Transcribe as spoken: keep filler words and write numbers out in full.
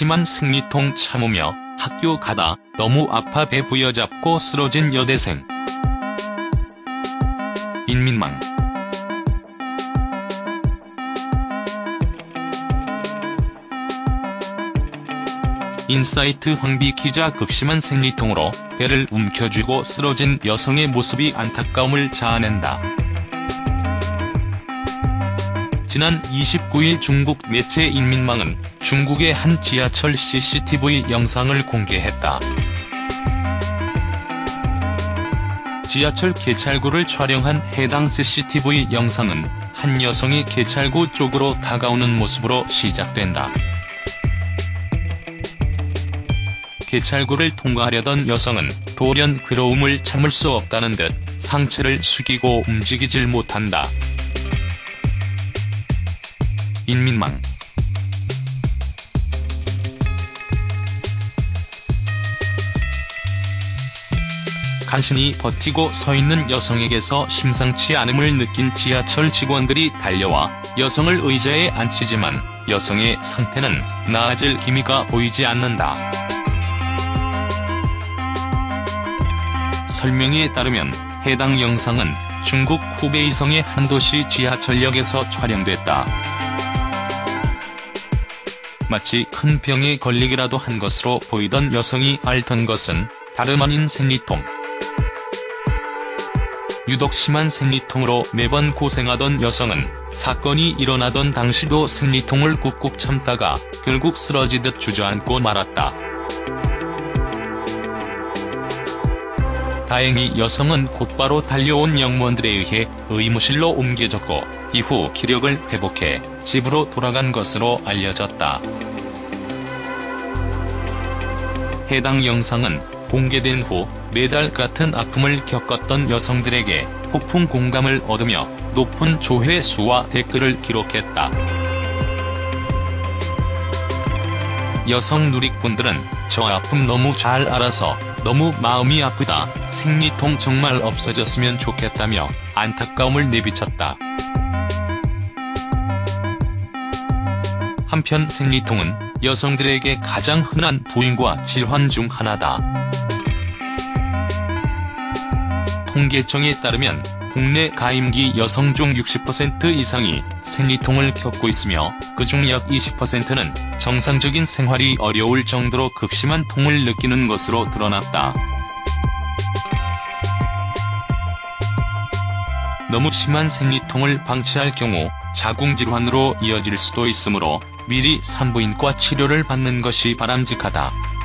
심한 생리통 참으며 학교 가다 너무 아파 배 부여잡고 쓰러진 여대생. 인민망. 인사이트 황비 기자. 극심한 생리통으로 배를 움켜쥐고 쓰러진 여성의 모습이 안타까움을 자아낸다. 지난 이십구일 중국 매체 인민망은 중국의 한 지하철 씨씨티비 영상을 공개했다. 지하철 개찰구를 촬영한 해당 씨씨티비 영상은 한 여성이 개찰구 쪽으로 다가오는 모습으로 시작된다. 개찰구를 통과하려던 여성은 돌연 괴로움을 참을 수 없다는 듯 상체를 숙이고 움직이질 못한다. 인민망. 간신히 버티고 서 있는 여성에게서 심상치 않음을 느낀 지하철 직원들이 달려와 여성을 의자에 앉히지만 여성의 상태는 나아질 기미가 보이지 않는다. 설명에 따르면 해당 영상은 중국 후베이성의 한 도시 지하철역에서 촬영됐다. 마치 큰 병에 걸리기라도 한 것으로 보이던 여성이 앓던 것은 다름 아닌 생리통. 유독 심한 생리통으로 매번 고생하던 여성은 사건이 일어나던 당시도 생리통을 꾹꾹 참다가 결국 쓰러지듯 주저앉고 말았다. 다행히 여성은 곧바로 달려온 영무원들에 의해 의무실로 옮겨졌고 이후 기력을 회복해 집으로 돌아간 것으로 알려졌다. 해당 영상은 공개된 후 매달 같은 아픔을 겪었던 여성들에게 폭풍 공감을 얻으며 높은 조회수와 댓글을 기록했다. 여성 누리꾼들은 "저 아픔 너무 잘 알아서 너무 마음이 아프다. 생리통 정말 없어졌으면 좋겠다며 안타까움을 내비쳤다. 한편 생리통은 여성들에게 가장 흔한 부인과 질환 중 하나다. 통계청에 따르면 국내 가임기 여성 중 육십 퍼센트 이상이 생리통을 겪고 있으며 그중 약 이십 퍼센트는 정상적인 생활이 어려울 정도로 극심한 통을 느끼는 것으로 드러났다. 너무 심한 생리통을 방치할 경우 자궁질환으로 이어질 수도 있으므로 미리 산부인과 치료를 받는 것이 바람직하다.